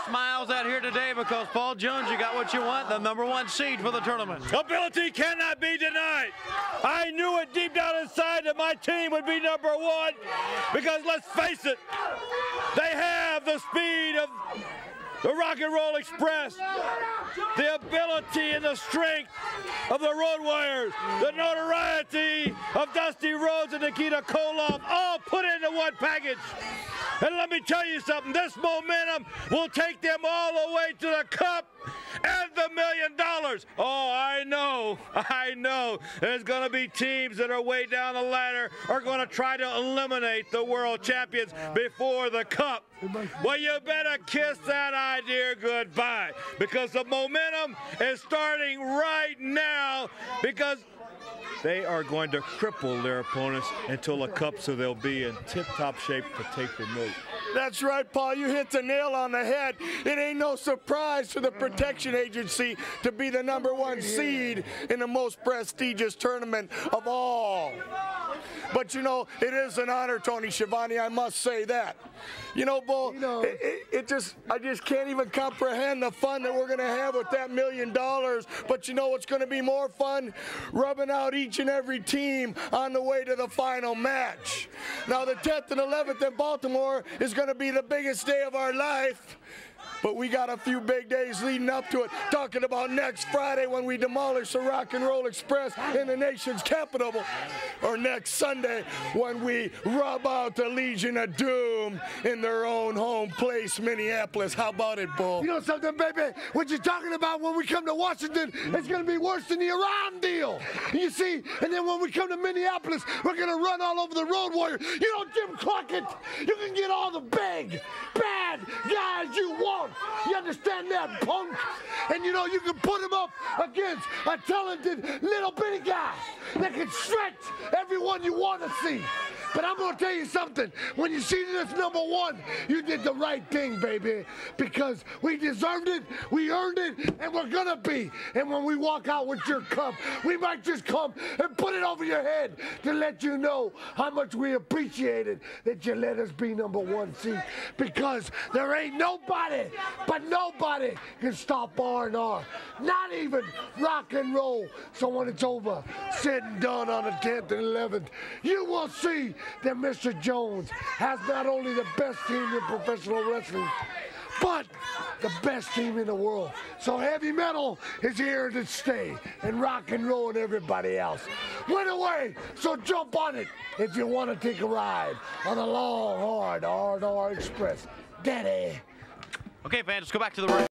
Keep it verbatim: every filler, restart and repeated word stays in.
smiles out here today because, Paul Jones, you got what you want, the number one seed for the tournament. Ability cannot be denied. I knew it deep down inside that my team would be number one because, let's face it, they have the speed of the Rock and Roll Express, the ability and the strength of the Road Warriors, the notoriety of Dusty Rhodes and Nikita Koloff, all put into one package. And let me tell you something, this momentum will take them all the way to the Cup and the million dollars. Oh, I know, I know. There's going to be teams that are way down the ladder are going to try to eliminate the world champions before the Cup. Well, you better kiss that idea goodbye because the momentum is starting right now because they are going to cripple their opponents until the Cup, so they'll be in tip-top shape to take the move. That's right, Paul. You hit the nail on the head. It ain't no surprise to the Protection Agency to be the number one seed in the most prestigious tournament of all. But, you know, it is an honor, Tony Schiavone, I must say that. You know, Bull, you know, it, it, it just, I just can't even comprehend the fun that we're going to have with that million dollars. But you know what's going to be more fun? Rubbing out each and every team on the way to the final match. Now, the tenth and eleventh in Baltimore is going to be the biggest day of our life. But we got a few big days leading up to it, talking about next Friday when we demolish the Rock and Roll Express in the nation's capital, or next Sunday when we rub out the Legion of Doom in their own home place, Minneapolis. How about it, Bull? You know something, baby? What you're talking about when we come to Washington, it's going to be worse than the Iran deal. You see, and then when we come to Minneapolis, we're going to run all over the Road Warrior. You know, Jim Crockett, you can get all the big, bad guys you want. You understand that, punk? And you know, you can put him up against a talented little bitty guy that can stretch everyone you want to see. But I'm going to tell you something. When you see this number one, you did the right thing, baby. Because we deserved it, we earned it, and we're going to be. And when we walk out with your cup, we might just come and put it over your head to let you know how much we appreciate it that you let us be number one seed. Because there ain't nobody, but nobody can stop R and R. Not even rock and roll. So when it's over, said and done on the tenth and eleventh, you will see that Mister Jones has not only the best team in professional wrestling, but the best team in the world. So heavy metal is here to stay, and rock and roll and everybody else went away. So jump on it if you want to take a ride on the long, hard R and R Express. Daddy. Okay, fans, let's go back to the room.